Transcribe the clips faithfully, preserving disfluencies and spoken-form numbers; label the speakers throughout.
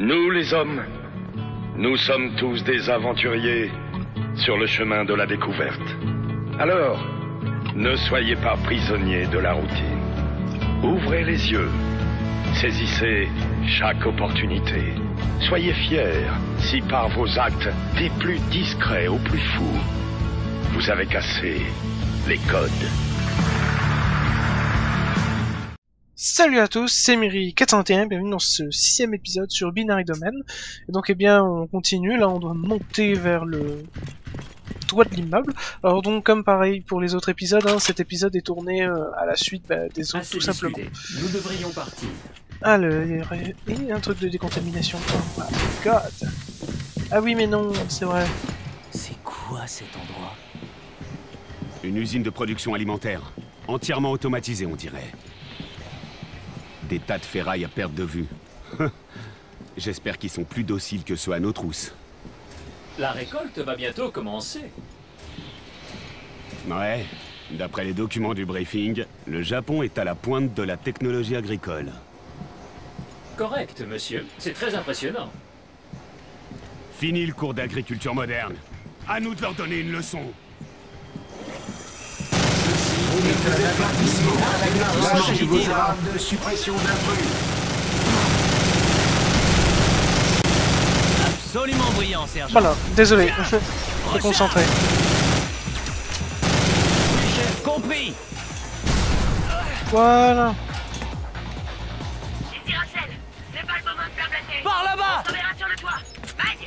Speaker 1: Nous les hommes, nous sommes tous des aventuriers sur le chemin de la découverte. Alors, ne soyez pas prisonniers de la routine. Ouvrez les yeux, saisissez chaque opportunité. Soyez fiers si par vos actes, des plus discrets aux plus fous, vous avez cassé les codes.
Speaker 2: Salut à tous, c'est Miri quatre cent un, bienvenue dans ce sixième épisode sur Binary Domain. Et donc eh bien on continue, là on doit monter vers le toit de l'immeuble. Alors donc comme pareil pour les autres épisodes, hein, cet épisode est tourné euh, à la suite bah, des autres
Speaker 3: Assez
Speaker 2: tout simplement.
Speaker 3: discuté. Nous devrions partir.
Speaker 2: Ah le... il y a un truc de décontamination. Oh my god. Ah oui mais non, c'est vrai.
Speaker 4: C'est quoi cet endroit?
Speaker 5: Une usine de production alimentaire, entièrement automatisée on dirait. Des tas de ferrailles à perte de vue. J'espère qu'ils sont plus dociles que ceux à nos trousses.
Speaker 3: La récolte va bientôt commencer.
Speaker 5: Ouais, d'après les documents du briefing, le Japon est à la pointe de la technologie agricole.
Speaker 3: Correct, monsieur. C'est très impressionnant.
Speaker 5: Fini le cours d'agriculture moderne. À nous de leur donner une leçon.
Speaker 6: de suppression d'intrus.
Speaker 4: Absolument brillant, sergent.
Speaker 2: Voilà, désolé, faut concentrer.
Speaker 4: Oui, chef, compris.
Speaker 2: Voilà.
Speaker 7: Ici Rachel, c'est pas le moment de faire blater.
Speaker 4: Par là-bas.
Speaker 7: On verra sur le toit. Bye.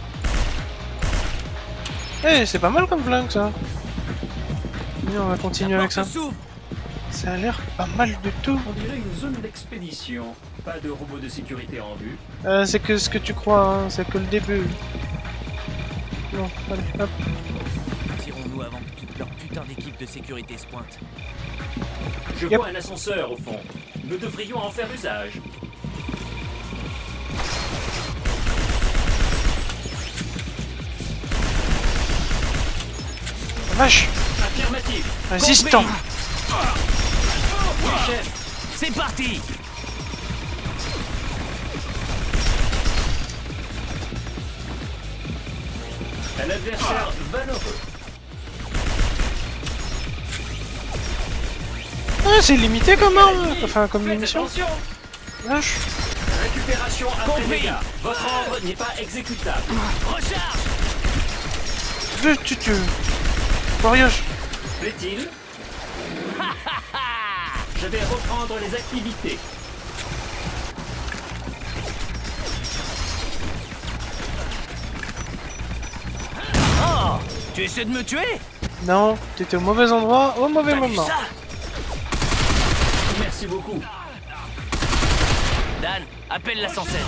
Speaker 2: Eh, c'est pas mal comme flingue ça. Et on va continuer avec ça. Ça a l'air pas mal du tout.
Speaker 3: On dirait une zone d'expédition. Pas de robots de sécurité en vue.
Speaker 2: Euh, c'est que ce que tu crois, hein, c'est que le début. Non, allez, hop.
Speaker 4: Tirons-nous avant que toute leur putain d'équipe de sécurité se pointe.
Speaker 3: Je
Speaker 2: Yep.
Speaker 3: vois un ascenseur au fond. Nous devrions en faire usage.
Speaker 2: Vache,
Speaker 3: Affirmatif.
Speaker 2: résistant.
Speaker 3: Oui, chef.
Speaker 4: C'est parti.
Speaker 3: Un adversaire valeureux.
Speaker 2: Ah, c'est limité comme arme, enfin comme
Speaker 3: Faites
Speaker 2: munition.
Speaker 3: attention.
Speaker 2: Vache.
Speaker 3: Récupération après
Speaker 4: Compris.
Speaker 3: dégâts. Votre ordre n'est pas exécutable.
Speaker 4: Recharge.
Speaker 2: Deux, tu tu. Warriors.
Speaker 3: Plaît-il? Je vais reprendre les activités.
Speaker 4: Oh, tu essaies de me tuer?
Speaker 2: Non, t'étais au mauvais endroit, au mauvais
Speaker 4: T'as vu
Speaker 2: moment.
Speaker 4: ça?
Speaker 3: Merci beaucoup.
Speaker 4: Dan, appelle l'ascenseur.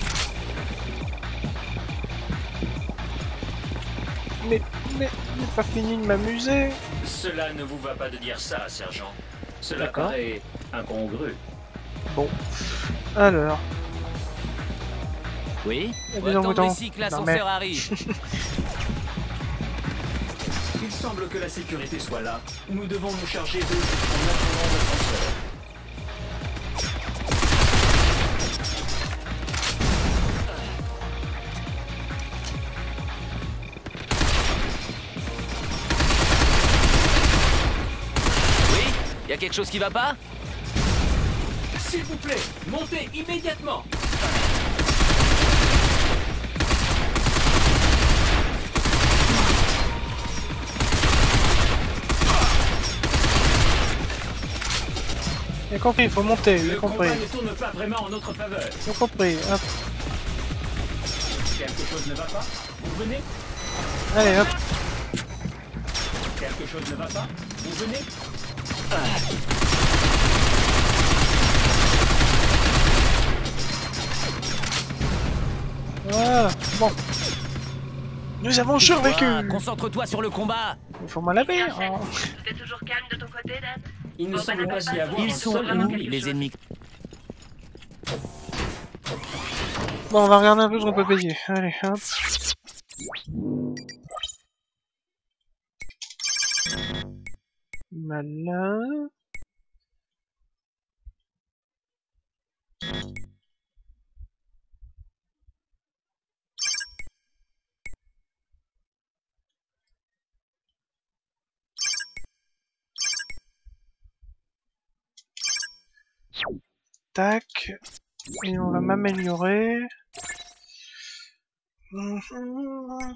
Speaker 2: Mais, mais, j'ai pas fini de m'amuser.
Speaker 3: Cela ne vous va pas de dire ça, sergent. Cela
Speaker 2: D'accord.
Speaker 3: paraît incongru.
Speaker 2: Bon. Alors.
Speaker 4: Oui.
Speaker 2: Eh
Speaker 4: Faut
Speaker 2: bien,
Speaker 4: attendre
Speaker 2: bouton.
Speaker 4: ici que
Speaker 2: Non,
Speaker 4: l'ascenseur
Speaker 2: mais-
Speaker 4: arrive.
Speaker 3: Il semble que la sécurité soit là. Nous devons nous charger d'eux en attendant l'ascenseur.
Speaker 4: Oui. Y a quelque chose qui va pas?
Speaker 3: S'il vous plaît, montez immédiatement.
Speaker 2: J'ai compris, il faut monter, j'ai
Speaker 3: Le
Speaker 2: compris.
Speaker 3: combat ne tourne pas vraiment en notre faveur.
Speaker 2: J'ai compris, hop.
Speaker 3: Quelque chose ne va pas? Vous venez?
Speaker 2: Allez, hop.
Speaker 3: Quelque chose ne va pas? Vous venez?
Speaker 2: Voilà, bon. Nous avons survécu.
Speaker 4: Toi, concentre-toi sur le combat.
Speaker 2: Il faut m'en laver.
Speaker 7: Rachel,
Speaker 2: Oh.
Speaker 7: tout est toujours calme de ton côté, Dan?
Speaker 3: Il ne
Speaker 7: Bon,
Speaker 3: semble
Speaker 7: bah,
Speaker 3: pas y avoir
Speaker 4: Ils
Speaker 3: un
Speaker 4: sont
Speaker 3: seul
Speaker 4: où,
Speaker 3: ennemi.
Speaker 4: les ennemis?
Speaker 2: Bon, on va regarder un peu ce qu'on peut payer. Allez, hop. Malin. Tac. Et on va m'améliorer. Mhm.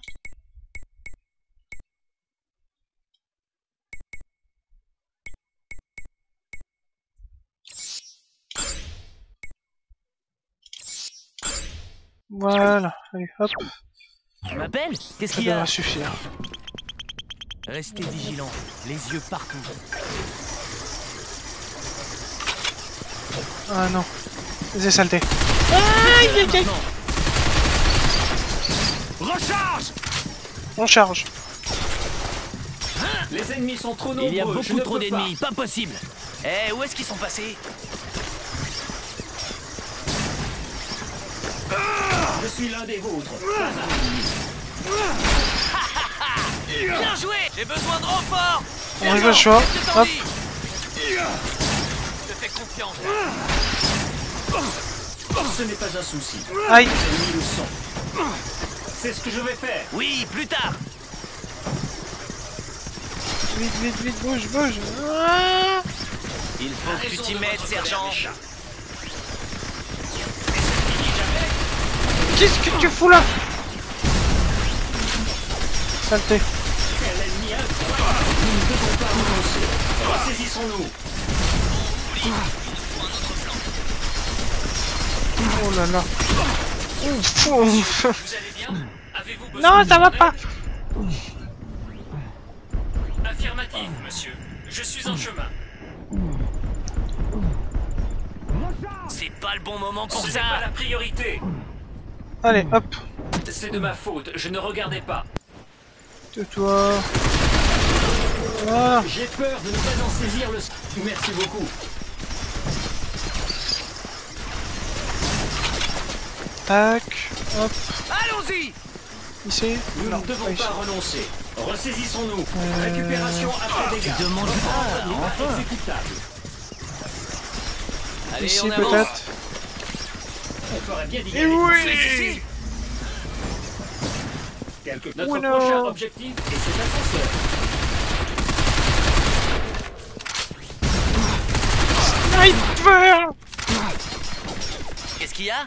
Speaker 2: Voilà, allez hop,
Speaker 4: Tu m'appelles? Qu'est-ce
Speaker 2: ça
Speaker 4: qu'il y a?
Speaker 2: devrait suffire.
Speaker 4: Restez vigilants, les yeux partout.
Speaker 2: Ah non, c'est saleté. Aïe aïe aïe.
Speaker 5: Recharge!
Speaker 2: On charge.
Speaker 3: Les ennemis sont trop nombreux.
Speaker 4: Il y a
Speaker 3: je
Speaker 4: beaucoup
Speaker 3: ne
Speaker 4: trop
Speaker 3: peux
Speaker 4: d'ennemis, pas possible. Eh, où est-ce qu'ils sont passés?
Speaker 3: pas. Je suis l'un des vôtres. Pas un.
Speaker 4: Bien joué! J'ai besoin de renfort!
Speaker 2: On arrive au choix. Hop.
Speaker 4: Je te fais confiance.
Speaker 3: Ce n'est pas un souci.
Speaker 2: Aïe.
Speaker 3: Les ennemis le sont. C'est ce que je vais faire.
Speaker 4: Oui, plus tard.
Speaker 2: Vite, vite, vite, bouge, bouge. Ah,
Speaker 4: Il faut que tu
Speaker 3: Raison
Speaker 4: t'y
Speaker 3: de
Speaker 4: mettes,
Speaker 3: votre
Speaker 4: sergent.
Speaker 3: verre, Micha.
Speaker 2: qu'est-ce que tu fous là? Saleté.
Speaker 3: Quel ennemi incroyable. Nous ne devons pas renoncer. Ressaisissons-nous.
Speaker 2: Oh là là. Ouf, ouf.
Speaker 3: Vous allez bien? Avez-vous besoin
Speaker 2: Non,
Speaker 3: de
Speaker 2: ça va
Speaker 3: mon
Speaker 2: pas.
Speaker 3: aide? Affirmatif, monsieur. Je suis en chemin.
Speaker 4: C'est pas le bon moment pour
Speaker 3: Ce n'est
Speaker 4: ça.
Speaker 3: pas la priorité.
Speaker 2: Allez, hop.
Speaker 3: C'est de ma faute. Je ne regardais pas.
Speaker 2: Tais-toi. Ah,
Speaker 3: J'ai peur de ne pas en saisir le... Merci beaucoup.
Speaker 2: tac. Hop.
Speaker 4: Allons-y!
Speaker 2: Ici.
Speaker 3: Nous
Speaker 2: Non,
Speaker 3: ne devons
Speaker 2: pas ici.
Speaker 3: pas renoncer. Ressaisissons-nous.
Speaker 2: Euh,
Speaker 3: Récupération après dégâts.
Speaker 4: Tu demandes pas,
Speaker 3: n'est
Speaker 4: enfin.
Speaker 3: pas exécutable.
Speaker 4: Allez,
Speaker 2: Ici
Speaker 4: on avance.
Speaker 2: peut-être.
Speaker 3: On ferait bien d'y
Speaker 2: Et
Speaker 3: aller.
Speaker 2: oui.
Speaker 3: Ceci. Quelque... Notre
Speaker 2: Oui, non.
Speaker 3: prochain objectif est cet ascenseur.
Speaker 2: Sniper.
Speaker 4: Qu'est-ce qu'il y a?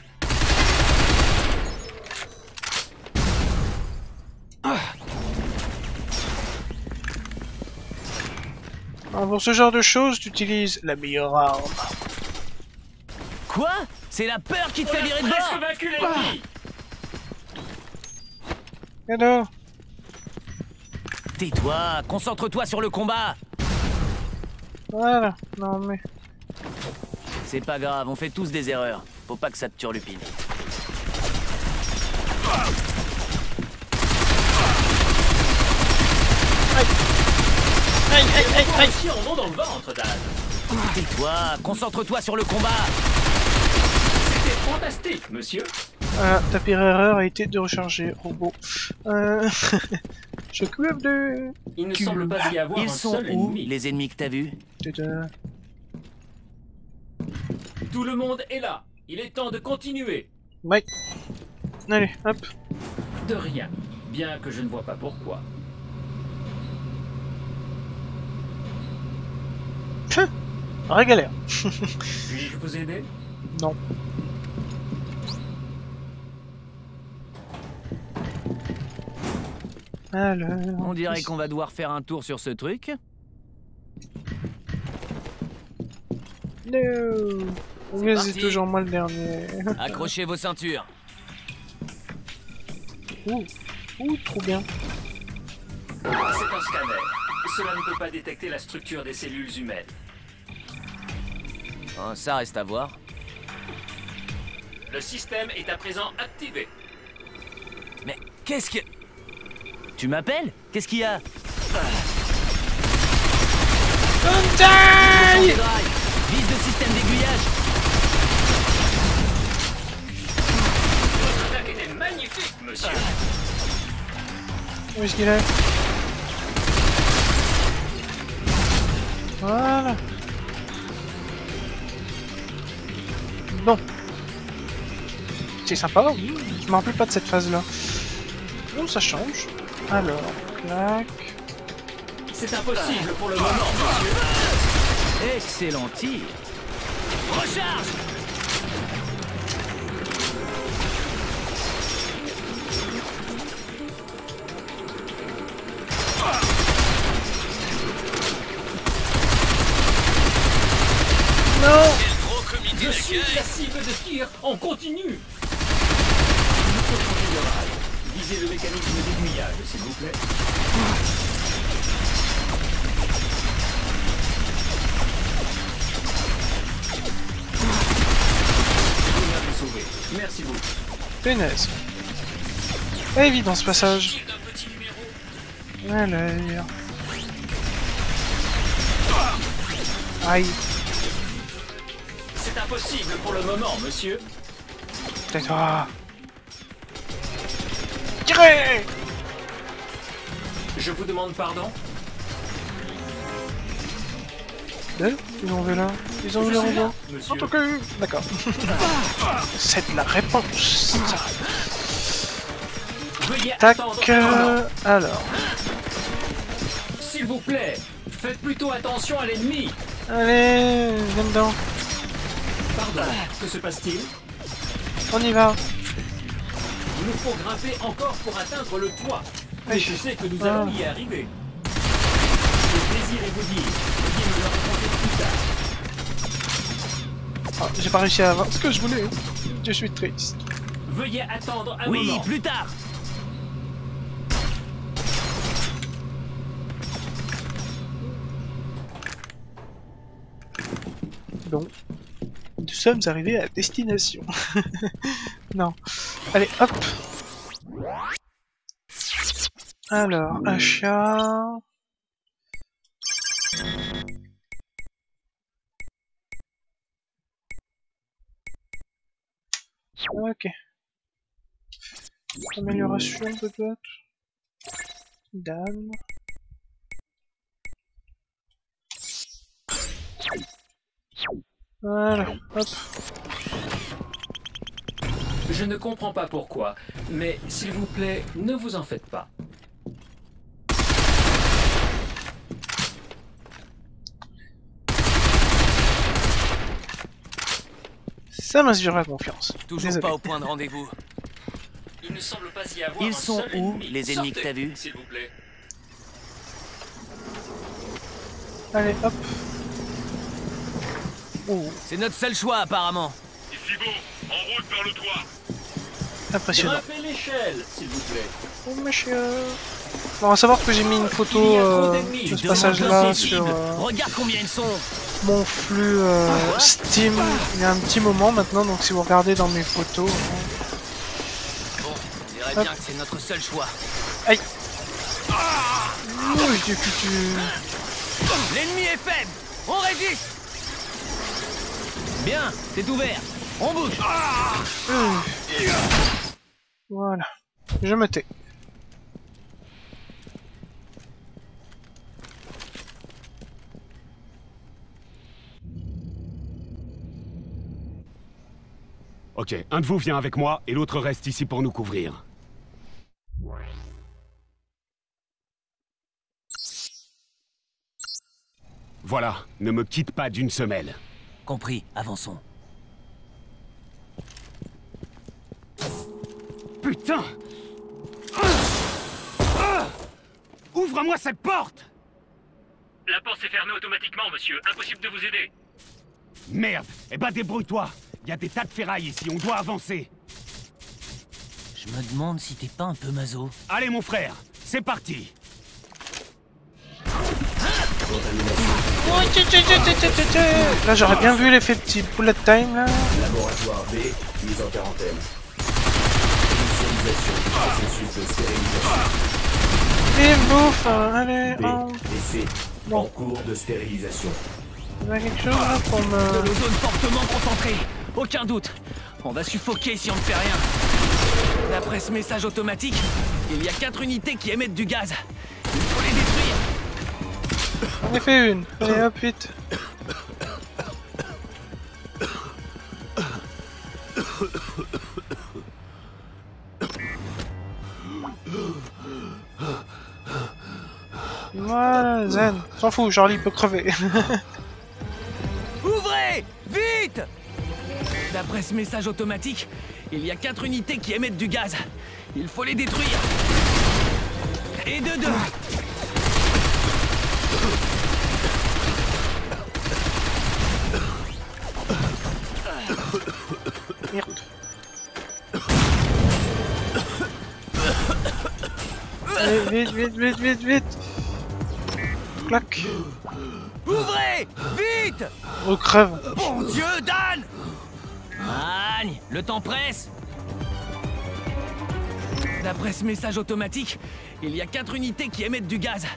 Speaker 2: Alors, pour ce genre de choses, tu utilises la meilleure arme.
Speaker 4: Quoi? C'est la peur qui te fait virer de
Speaker 3: Presque
Speaker 4: bord?
Speaker 3: vaincu l'ennemi.
Speaker 2: Alors,
Speaker 4: Tais-toi, concentre-toi sur le combat.
Speaker 2: voilà. Non mais.
Speaker 4: C'est pas grave, on fait tous des erreurs. Faut pas que ça te turlupine.
Speaker 2: Aïe aïe aïe aïe.
Speaker 3: Ici, en nom dans le ventre, Dan.
Speaker 4: Tais-toi, concentre-toi sur le combat.
Speaker 3: C'était fantastique, monsieur.
Speaker 2: Voilà, ta pire erreur a été de recharger robot. Euh... Je cube de.
Speaker 3: Il ne
Speaker 2: Cube.
Speaker 3: semble pas y avoir
Speaker 4: Ils
Speaker 3: un
Speaker 4: sont
Speaker 3: seul
Speaker 4: où,
Speaker 3: ennemi.
Speaker 4: les ennemis que t'as vus?
Speaker 2: Tada.
Speaker 3: Tout le monde est là. Il est temps de continuer.
Speaker 2: Ouais. Allez, hop.
Speaker 3: De rien. Bien que je ne vois pas pourquoi.
Speaker 2: Vraie galère.
Speaker 3: Puis-je vous aider?
Speaker 2: Non. Alors.
Speaker 4: On dirait qu'on va devoir faire un tour sur ce truc.
Speaker 2: No. Mais
Speaker 4: parti.
Speaker 2: c'est toujours moi le dernier.
Speaker 4: Accrochez vos ceintures.
Speaker 2: Ouh, ouh, trop bien.
Speaker 3: C'est un scanner. Cela ne peut pas détecter la structure des cellules humaines.
Speaker 4: Oh, ça reste à voir.
Speaker 3: Le système est à présent activé.
Speaker 4: Mais qu'est-ce que... Tu m'appelles? Qu'est-ce qu'il y a?
Speaker 2: Contact.
Speaker 4: Vise le système d'aiguillage.
Speaker 3: Votre attaque était magnifique, monsieur.
Speaker 2: Où est-ce qu'il est? Voilà. Bon. C'est sympa. Je me rappelle pas de cette phase-là. Bon, ça change. Alors, clac.
Speaker 3: C'est impossible pour le moment, monsieur.
Speaker 4: Excellent tir. Recharge.
Speaker 3: tire, on continue. Il nous faut changer de rail. Visez le mécanisme d'aiguillage, s'il vous plaît. Vous m'avez sauvé. Merci beaucoup.
Speaker 2: Punaise. Pas évident ce passage. Allez. Aïe.
Speaker 3: C'est impossible pour le moment, monsieur.
Speaker 2: Tais-toi. Tirez.
Speaker 3: Je vous demande pardon.
Speaker 2: Ils ont vu là. Ils ont vu
Speaker 3: Je
Speaker 2: le
Speaker 3: suis là,
Speaker 2: robot.
Speaker 3: monsieur.
Speaker 2: En tout cas, d'accord. C'est de la réponse.
Speaker 3: Veuillez
Speaker 2: Tac.
Speaker 3: attendre un moment.
Speaker 2: euh, Alors.
Speaker 3: S'il vous plaît, faites plutôt attention à l'ennemi.
Speaker 2: Allez, viens dedans.
Speaker 3: Pardon, que se passe-t-il?
Speaker 2: On y va.
Speaker 3: Il nous faut grimper encore pour atteindre le toit. Mais
Speaker 2: Aïe.
Speaker 3: je sais que nous
Speaker 2: Ah.
Speaker 3: allons y arriver. Je désirais vous dire, veuillez me le raconter plus tard.
Speaker 2: Ah, j'ai pas réussi à avoir ce que je voulais. Je suis triste.
Speaker 3: Veuillez attendre un
Speaker 4: Oui,
Speaker 3: moment.
Speaker 4: plus tard.
Speaker 2: Bon. Nous sommes arrivés à destination. Non. Allez, hop. Alors, achat. Ok. Amélioration peut-être. Dame. Voilà, hop.
Speaker 3: Je ne comprends pas pourquoi, mais s'il vous plaît, ne vous en faites pas.
Speaker 2: Ça m'inspire la confiance.
Speaker 4: Toujours
Speaker 2: Désolé.
Speaker 4: pas au point de rendez-vous.
Speaker 3: Il ne semble pas y avoir
Speaker 4: Ils
Speaker 3: un
Speaker 4: sont
Speaker 3: seul
Speaker 4: où,
Speaker 3: ennemi.
Speaker 4: les ennemis que
Speaker 3: Sortez,
Speaker 4: t'as vus?
Speaker 3: s'il vous plaît.
Speaker 2: Allez, hop. Oh,
Speaker 4: C'est notre seul choix, apparemment.
Speaker 1: Ici bon, en route vers le toit.
Speaker 2: impressionnant.
Speaker 3: Grimpez l'échelle, s'il vous plaît.
Speaker 2: Oh, monsieur. Bon, à savoir que j'ai mis une photo
Speaker 3: Il y a trop
Speaker 2: euh,
Speaker 3: d'ennemis.
Speaker 2: de ce
Speaker 3: Demande
Speaker 2: passage-là
Speaker 3: impossible.
Speaker 2: sur euh,
Speaker 4: Regarde combien ils sont.
Speaker 2: mon flux euh, Steam il y a un petit moment maintenant, donc si vous regardez dans mes photos...
Speaker 4: Bon, on dirait
Speaker 2: Hop.
Speaker 4: bien que c'est notre seul choix.
Speaker 2: Aïe. Ouh, du coup, tu...
Speaker 4: L'ennemi est faible. On résiste. Bien, c'est ouvert. On bouge.
Speaker 2: Hum. Voilà. Je me tais.
Speaker 5: Ok, un de vous vient avec moi et l'autre reste ici pour nous couvrir. Voilà, ne me quitte pas d'une semelle.
Speaker 4: Compris, avançons.
Speaker 5: Putain! Ouvre-moi cette porte!
Speaker 7: La porte s'est fermée automatiquement, monsieur. Impossible de vous aider.
Speaker 5: Merde! Eh ben débrouille-toi! Il y a des tas de ferrailles ici, on doit avancer.
Speaker 4: Je me demande si t'es pas un peu maso.
Speaker 5: Allez mon frère, c'est parti!
Speaker 2: Là j'aurais bien vu l'effet petit bullet time là.
Speaker 6: Laboratoire B, mise en quarantaine. Initialisation du processus de stérilisation.
Speaker 2: Et bouffe, hein, allez,
Speaker 6: B,
Speaker 2: en...
Speaker 6: effet.
Speaker 2: Bon.
Speaker 6: En cours de stérilisation.
Speaker 2: Il y a quelque chose là pour
Speaker 4: De
Speaker 2: me...
Speaker 4: l'ozone fortement concentré. Aucun doute. On va suffoquer si on ne fait rien. D'après ce message automatique, il y a quatre unités qui émettent du gaz. Il faut les détruire.
Speaker 2: J'en ai fait une. Allez hop, vite. Voilà, zen. S'en fout, Charlie peut crever.
Speaker 4: Ouvrez! Vite! D'après ce message automatique, il y a quatre unités qui émettent du gaz. Il faut les détruire. Et de deux.
Speaker 2: Allez, vite, vite, vite, vite, vite. Clac.
Speaker 4: Ouvrez! Vite!
Speaker 2: Oh, crève.
Speaker 4: Bon Dieu, Dan! Magne, le temps presse. D'après ce message automatique, il y a quatre unités qui émettent du gaz.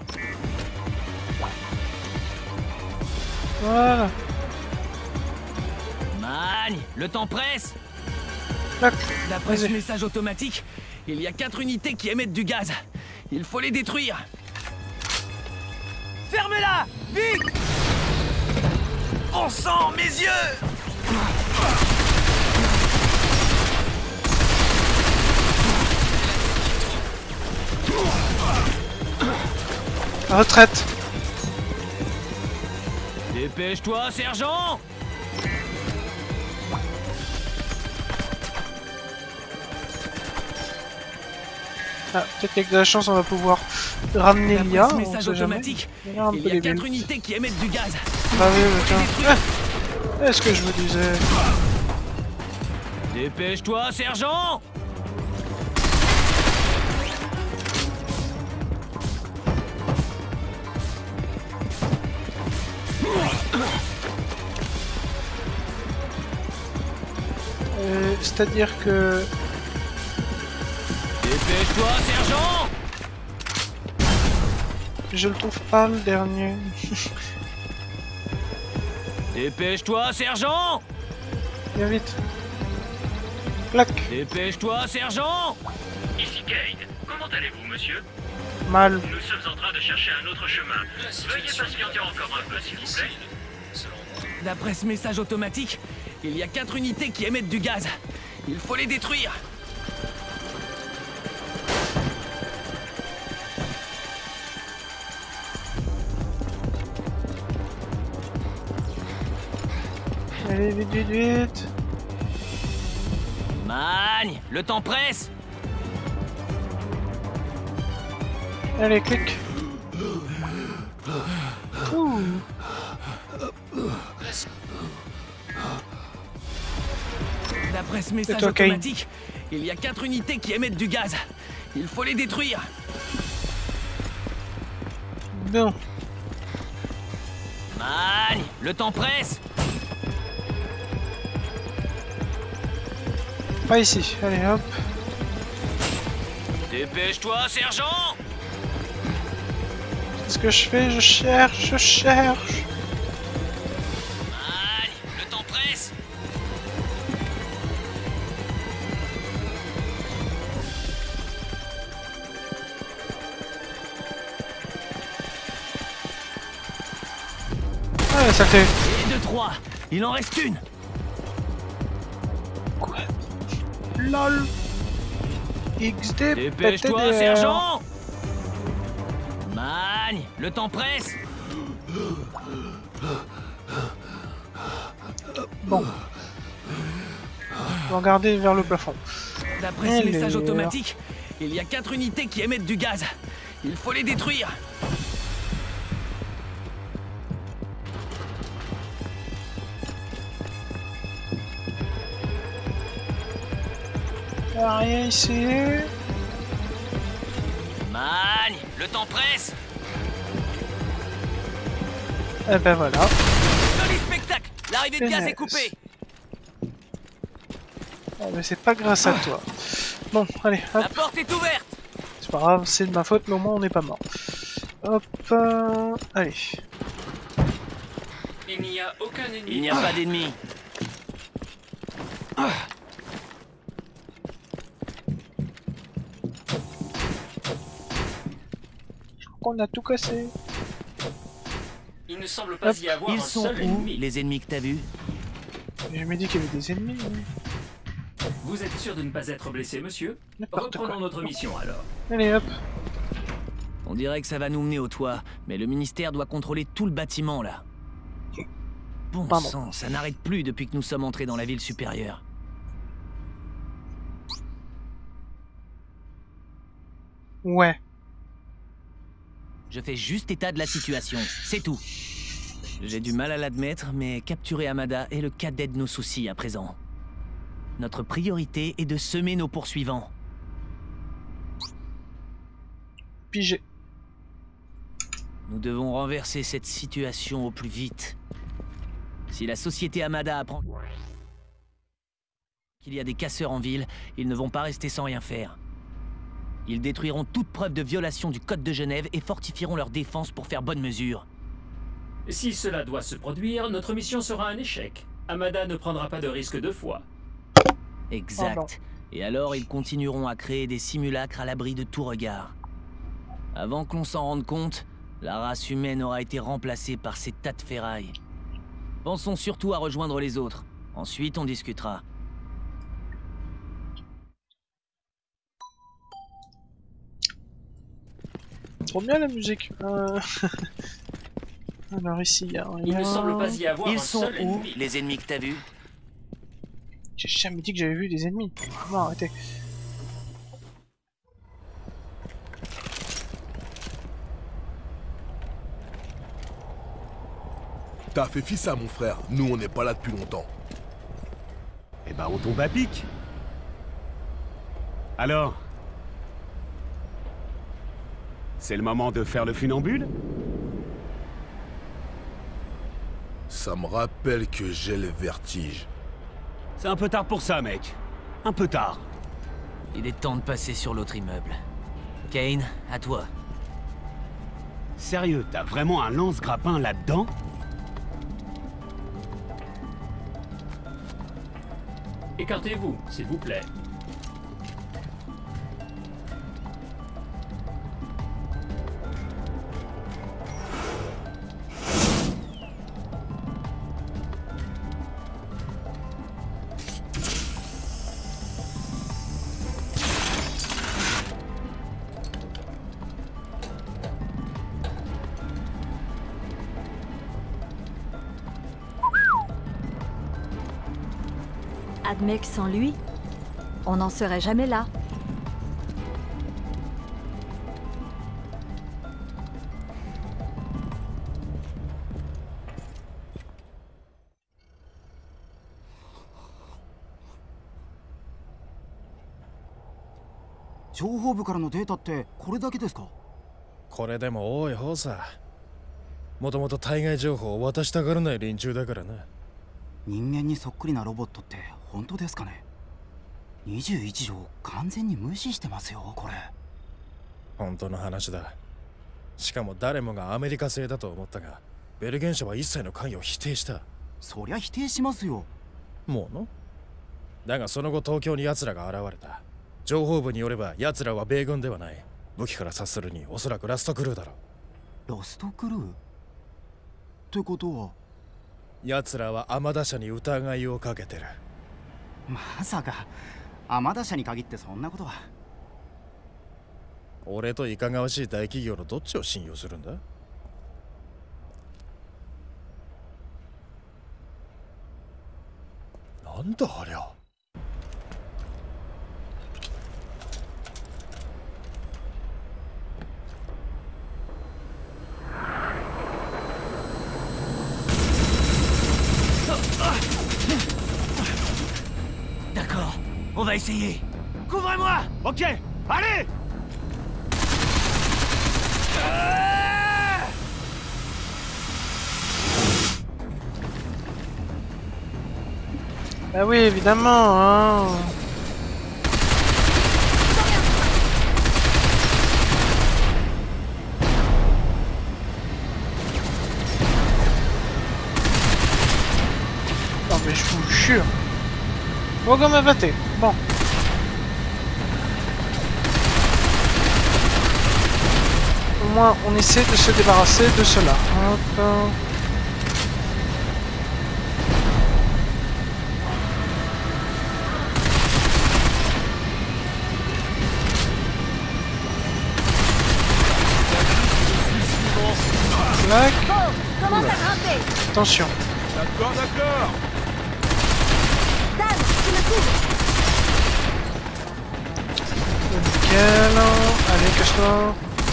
Speaker 2: Voilà.
Speaker 4: Magne, le temps presse.
Speaker 2: Clac.
Speaker 4: D'après ce
Speaker 2: Vas-y.
Speaker 4: message automatique, il y a quatre unités qui émettent du gaz. Il faut les détruire. Fermez-la! Vite! Bon sang, mes yeux!
Speaker 2: Retraite.
Speaker 4: Dépêche-toi, sergent!
Speaker 2: Ah, peut-être qu'avec de la chance, on va pouvoir ramener
Speaker 4: D'après
Speaker 2: l'I A.
Speaker 4: ce
Speaker 2: on
Speaker 4: message
Speaker 2: sait jamais.
Speaker 4: automatique,
Speaker 2: Regarde un
Speaker 4: il
Speaker 2: peu
Speaker 4: y a
Speaker 2: les
Speaker 4: quatre
Speaker 2: builds.
Speaker 4: unités qui émettent du gaz.
Speaker 2: Bah oui, bah tiens. Ah, est-ce que je vous disais?
Speaker 4: Dépêche-toi, sergent!
Speaker 2: Euh, C'est-à-dire que...
Speaker 4: Dépêche-toi, sergent!
Speaker 2: Je le trouve pas, le dernier.
Speaker 4: Dépêche-toi, sergent!
Speaker 2: Viens vite. Clac.
Speaker 4: Dépêche-toi, sergent!
Speaker 7: Ici Cade. Comment allez-vous, monsieur?
Speaker 2: Mal.
Speaker 7: Nous sommes en train de chercher un autre chemin. Veuillez patienter encore un peu, s'il vous plaît.
Speaker 4: D'après ce message automatique, il y a quatre unités qui émettent du gaz. Il faut les détruire.
Speaker 2: Allez, vite, vite, vite.
Speaker 4: Magne, le temps presse.
Speaker 2: Allez, clic. Ouh.
Speaker 4: D'après ce message
Speaker 2: toi, Kane.
Speaker 4: automatique, il y a quatre unités qui émettent du gaz. Il faut les détruire.
Speaker 2: Bon.
Speaker 4: Magne, le temps presse.
Speaker 2: Pas ici. Allez, hop.
Speaker 4: Dépêche-toi, sergent!
Speaker 2: Qu'est-ce que je fais? Je cherche, je cherche.
Speaker 4: Magne, le temps presse.
Speaker 2: Allez, ça fait.
Speaker 4: Et deux, trois. Il en reste une.
Speaker 2: Quoi? LOL. X D.
Speaker 4: Dépêche-toi,
Speaker 2: P T D R.
Speaker 4: sergent! Magne, le temps presse.
Speaker 2: Bon. On va regarder vers le plafond.
Speaker 4: D'après ce
Speaker 2: Elle
Speaker 4: message
Speaker 2: est-
Speaker 4: automatique, il y a quatre unités qui émettent du gaz. Il faut les détruire.
Speaker 2: Y'a rien ici.
Speaker 4: Magne, le temps presse.
Speaker 2: Eh ben voilà.
Speaker 4: Joli spectacle. L'arrivée de gaz est
Speaker 2: Punaise.
Speaker 4: coupée.
Speaker 2: Ah, mais c'est pas grâce à toi. Bon, allez, hop.
Speaker 4: La porte est ouverte.
Speaker 2: C'est pas grave, c'est de ma faute, mais au moins on n'est pas mort. Hop. euh, Allez.
Speaker 7: Il n'y a aucun ennemi.
Speaker 4: Il n'y a pas d'ennemi.
Speaker 2: On a tout cassé.
Speaker 7: Il ne semble pas y avoir
Speaker 4: Ils
Speaker 7: un
Speaker 4: sont
Speaker 7: seul
Speaker 4: où,
Speaker 7: ennemi.
Speaker 4: les ennemis que t'as vus?
Speaker 2: Je me dis qu'il y avait des ennemis. oui.
Speaker 7: Vous êtes sûr de ne pas être blessé, monsieur?
Speaker 2: N'importe quoi.
Speaker 7: Reprenons notre mission alors.
Speaker 2: Allez, hop.
Speaker 4: On dirait que ça va nous mener au toit, mais le ministère doit contrôler tout le bâtiment, là. Bon
Speaker 2: Pardon.
Speaker 4: sang, ça n'arrête plus depuis que nous sommes entrés dans la ville supérieure.
Speaker 2: Ouais.
Speaker 4: Je fais juste état de la situation, c'est tout. J'ai du mal à l'admettre, mais capturer Amada est le cadet de nos soucis à présent. Notre priorité est de semer nos poursuivants.
Speaker 2: Pigé.
Speaker 4: Nous devons renverser cette situation au plus vite. Si la société Hamada apprend qu'il y a des casseurs en ville, ils ne vont pas rester sans rien faire. Ils détruiront toute preuve de violation du Code de Genève et fortifieront leur défense pour faire bonne mesure.
Speaker 7: Si cela doit se produire, notre mission sera un échec. Hamada ne prendra pas de risque deux fois.
Speaker 4: Exact.
Speaker 2: Pardon.
Speaker 4: Et alors ils continueront à créer des simulacres à l'abri de tout regard. Avant qu'on s'en rende compte, la race humaine aura été remplacée par ces tas de ferraille. Pensons surtout à rejoindre les autres. Ensuite, on discutera.
Speaker 2: Trop bien la musique. Euh... Alors ici, il y a rien.
Speaker 7: Il ne semble pas y avoir
Speaker 4: Ils
Speaker 7: un
Speaker 4: sont
Speaker 7: seul
Speaker 4: où,
Speaker 7: ennemi.
Speaker 4: les ennemis que t'as vus?
Speaker 2: J'ai jamais dit que j'avais vu des ennemis. Non, arrêtez.
Speaker 8: T'as fait fi ça, mon frère. Nous, on n'est pas là depuis longtemps.
Speaker 5: Eh ben, on tombe à pic. Alors? C'est le moment de faire le funambule?
Speaker 8: Ça me rappelle que j'ai le vertige.
Speaker 5: C'est un peu tard pour ça, mec. Un peu tard.
Speaker 4: Il est temps de passer sur l'autre immeuble. Kane, à toi.
Speaker 5: Sérieux, t'as vraiment un lance-grappin là-dedans?
Speaker 7: Écartez-vous, s'il vous plaît.
Speaker 9: Admets que sans lui, on n'en serait jamais là. .
Speaker 10: これでも多い方さ。もともと対外情報を渡したがらない連中だからな。
Speaker 11: 人間にそっくりなロボットって本当ですかね。にじゅういち条完全に無視してますよ、これ。
Speaker 10: 本当の話だ。しかも誰もがアメリカ製だと思ったが、ベルゲン社は一切の関与を否定した。
Speaker 11: そりゃ否定しますよ。
Speaker 10: もうの？だがその後東京に奴らが現れた。情報部によれば奴らは米軍ではない。武器から察するにおそらくラストクルーだろう。
Speaker 11: ラストクルー？ってことは
Speaker 10: 奴らは天田社に疑いをかけてる。
Speaker 11: まさか天田社に限ってそんなことは。
Speaker 10: 俺といかがわしい大企業のどっちを信用するんだ？なんだありゃ。
Speaker 4: D'accord, on va essayer. Couvrez-moi!
Speaker 5: Ok, allez!
Speaker 2: Bah oui, évidemment, hein. Non mais je vous jure. Oh comme un pâté. Bon. Au moins on essaie de se débarrasser de cela. Hop. Clac.
Speaker 9: Commence à grimper.
Speaker 2: Attention.
Speaker 8: D'accord, d'accord.
Speaker 9: Dan, tu me couvres.
Speaker 2: Nickel. Allez, cache-toi.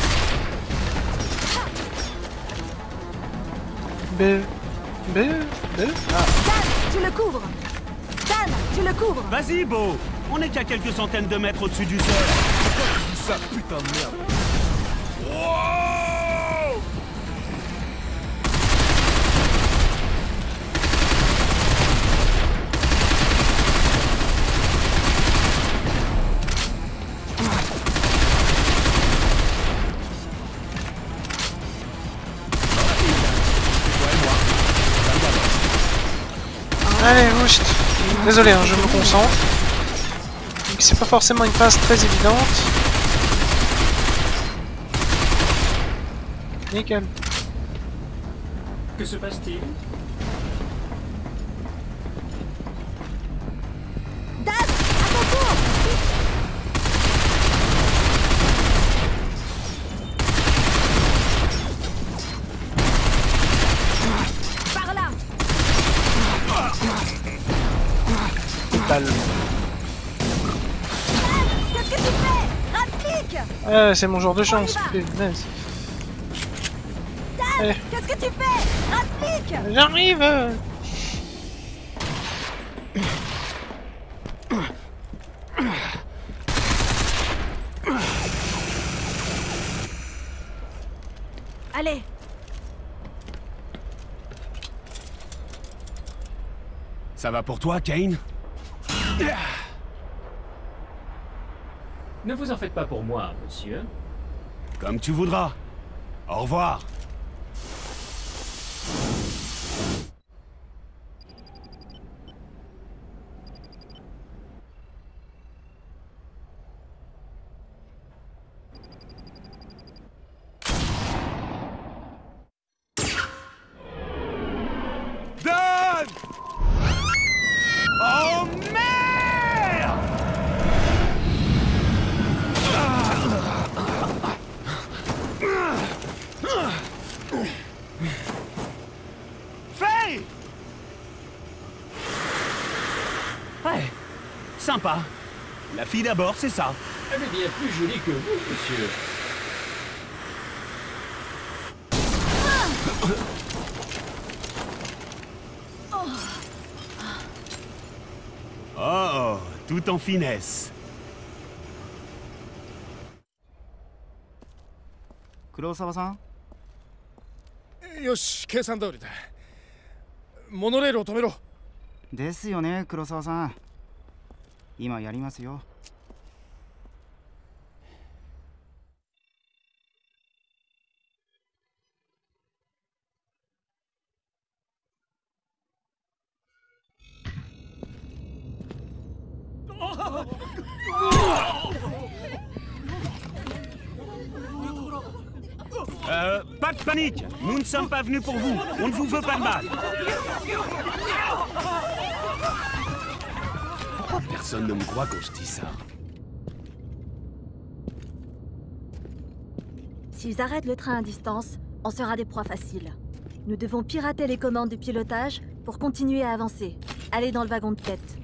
Speaker 2: B. B. B. Ah.
Speaker 9: Dan, tu le couvres. Dan, tu le couvres.
Speaker 5: Vas-y, Beau. On est qu'à quelques centaines de mètres au-dessus du sol.
Speaker 8: Ça, putain de merde.
Speaker 2: Allez, boost. Désolé, hein, je me concentre. C'est pas forcément une phase très évidente. Nickel.
Speaker 3: Que se passe-t-il?
Speaker 9: Daz, à ton tour. Par là.
Speaker 2: Total.
Speaker 9: Qu'est-ce que tu fais? Rapplique.
Speaker 2: Ah, c'est mon genre de chance. Punaise.
Speaker 9: Daz, qu'est-ce que tu fais? Rapplique.
Speaker 2: J'arrive.
Speaker 9: Allez.
Speaker 5: Ça va pour toi, Kane?
Speaker 3: Ne vous en faites pas pour moi, monsieur.
Speaker 5: Comme tu voudras. Au revoir. Dan! Oh merde! Faye! Ouais, sympa. La fille d'abord, c'est ça.
Speaker 3: Elle est bien plus jolie que vous, monsieur.
Speaker 5: Oh, tout en finesse.
Speaker 11: 黒沢さん、
Speaker 10: よし、計算通りだ。モノレールを止めろ。
Speaker 11: ですよね、黒沢さん。今やりますよ。
Speaker 5: Euh, pas de panique. Nous ne sommes pas venus pour vous. On ne vous veut pas de mal. Pourquoi personne ne me croit quand je dis ça?
Speaker 9: S'ils arrêtent le train à distance, on sera des proies faciles. Nous devons pirater les commandes de pilotage pour continuer à avancer. Allez dans le wagon de tête.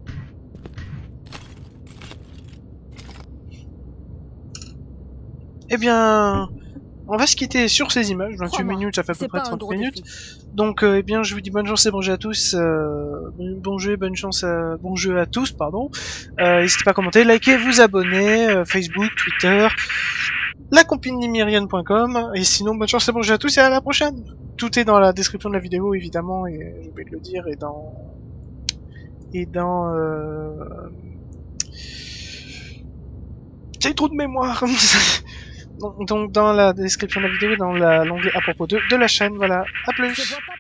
Speaker 2: Eh bien, on va se quitter sur ces images. vingt-huit minutes, ça fait à peu près trente minutes. Donc, euh, eh bien, je vous dis bonne chance et bon jeu à tous. Euh, bon jeu, bonne chance, à, bon jeu à tous, pardon. Euh, N'hésitez pas à commenter, liker, vous abonner, euh, Facebook, Twitter, la compagnie myrian point com. Et sinon, bonne chance et bon jeu à tous et à la prochaine. Tout est dans la description de la vidéo, évidemment, et j'ai oublié de le dire, et dans... Et dans... Euh... J'ai trop de mémoire. Donc dans la description de la vidéo, dans l'onglet à propos de, de la chaîne, voilà. À plus.